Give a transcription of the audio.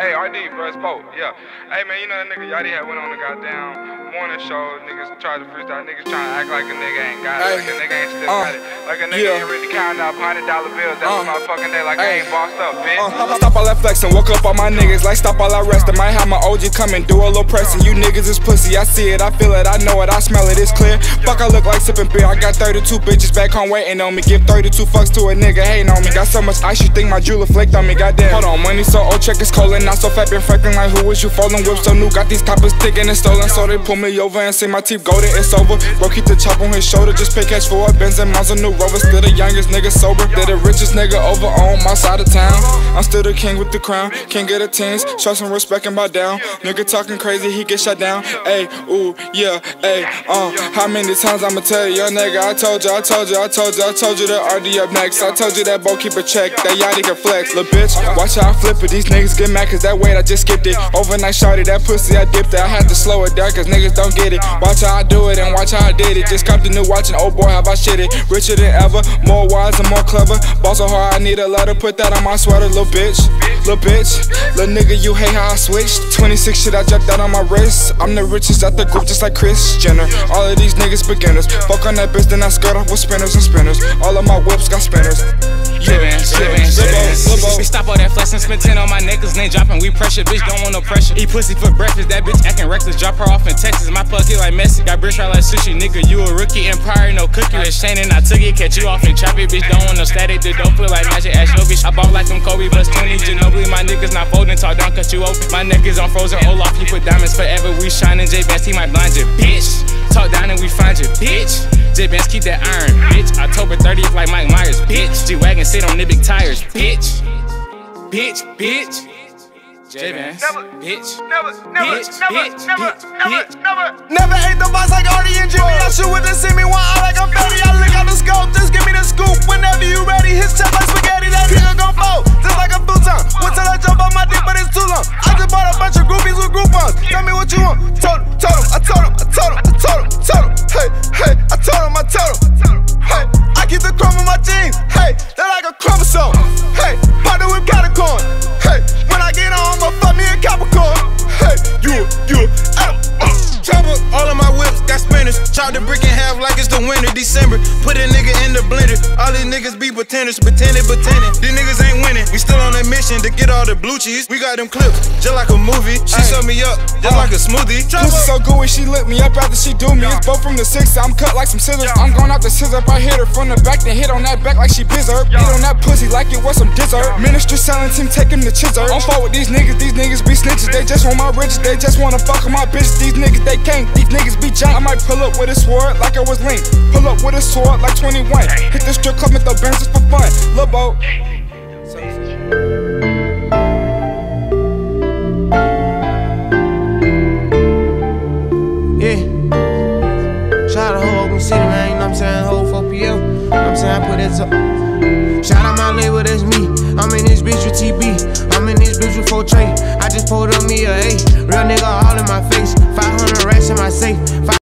Hey, RD, bro, it's Bo. Yeah. Hey, man, you know that nigga Yachty had went on the goddamn morning show. Niggas tried to freestyle. Niggas trying to act like a nigga ain't got it. Like a nigga ain't still got it. Like a nigga ain't really counting out $100 bills every motherfucking day. Like I ain't bossed up, bitch. Stop all that flexing. Woke up on my niggas. Like stop all that resting. Might have my OG come and do a little pressing. You niggas is pussy. I see it. I feel it. I know it. I smell it. It's clear. Fuck, I look like sipping beer. I got 32 bitches back home waiting on me. Give 32 fucks to a nigga hating on me. Got so much ice you think my jeweler flaked on me. Goddamn. Hold on, money so old, check is cold. Not so fat, been frecking like who was you folding? Whip so new, got these coppers sticking and stolen. So they pull me over and say my teeth golden, it's over. Bro, keep the chop on his shoulder, just pay cash for a Benz and miles, a new Rover. Still the youngest nigga sober, they the richest nigga over on my side of town. I'm still the king with the crown, can't get a tens, show some respect and bow down. Nigga talking crazy, he get shut down. Ayy, ooh, yeah, ayy, how many times I'ma tell you, nigga? I told you that RD up next. I told you that Bo keep a check, that Yachty can flex. Lil' bitch, watch how I flip it, these niggas get mad cause that weight I just skipped it. Overnight shorty, that pussy I dipped it. I had to slow it down cause niggas don't get it. Watch how I do it and watch how I did it. Just copped the new watch and oh boy have I shit it. Richer than ever, more wise and more clever. Ball so hard I need a letter, put that on my sweater. Little bitch, little bitch, little nigga you hate how I switched. 26 shit I jacked out on my wrist. I'm the richest at the group just like Kris Jenner. All of these niggas beginners. Fuck on that bitch then I skirt off with spinners and spinners. All of my whips got spinners. We stop all that flexing, spend 10 on my necklace, name dropping, we pressure, bitch don't want no pressure. Eat pussy for breakfast, that bitch acting reckless, drop her off in Texas. My pocket like Messi, got bricks right like sushi, nigga, you a rookie, Empire, no cookie. That Shane and I took it, catch you off in traffic, bitch don't want no static, the dope feel like magic, ass no bitch. I bought like them Kobe, plus 20, Ginobili, my niggas not folding, talk down, cut you open. My neck is on frozen, Olaf, he put diamonds forever, we shining, J-Best, he might blind you, bitch. Talk down and we find you, bitch. J-Benz keep that iron, bitch. October 30th like Mike Myers, bitch. G-Wagon sit on the big tires, bitch. Bitch, bitch. J-Benz, bitch. Never Never ate the boss like Artie and Jimmy. I shoot with the semi, one eye like I'm fatty. I look at the scope, just give me the scoop. Whenever you ready, his chest like spaghetti. That nigga gon' fold, just like a futon. Went till I jump on my dick, but it's too long. I just bought a bunch of groupies with Groupons. Tell me what you want. Told him, I told him. Hey, I told him. Hey, I keep the chrome in my jeans. Hey, they're like a chromosome. Hey, partner with Capricorn. Hey, when I get on, I'ma fuck me a Capricorn. Hey, you, Trouble, all of my whips got spinners. Chop the brick in half like it's the winter, December. Put a nigga in the blender. All these niggas be pretenders, pretending. These niggas ain't winning. We still on a mission to get all the blue cheese. We got them clips, just like a movie. She sewed me up, just like a smoothie. Pussy so good when she lit me up after she do me. It's both from the 6, I'm cut like some scissors. I'm going out the scissor, I hit her from the back, then hit on that back like she bizzard. Hit on that pussy like it was some dessert. Ministry selling team taking the chizzer. I'm fuck with these niggas be snitches. They just want my riches, they just wanna fuck with my bitches. These niggas they can't, these niggas be jank. I might pull up with a sword like it was Link. Pull up with a sword like 21. Hit the strip club and throw bands just for fun. Lil' Bo. Shout out to Oakland City, man, you know what I'm saying? Whole 4PL, you know what I'm saying? I put that up. Shout out my label, that's me. I'm in this bitch with TB. I'm in this bitch with 4 Trey. I just pulled up me a A. Real nigga all in my face. 500 racks in my safe.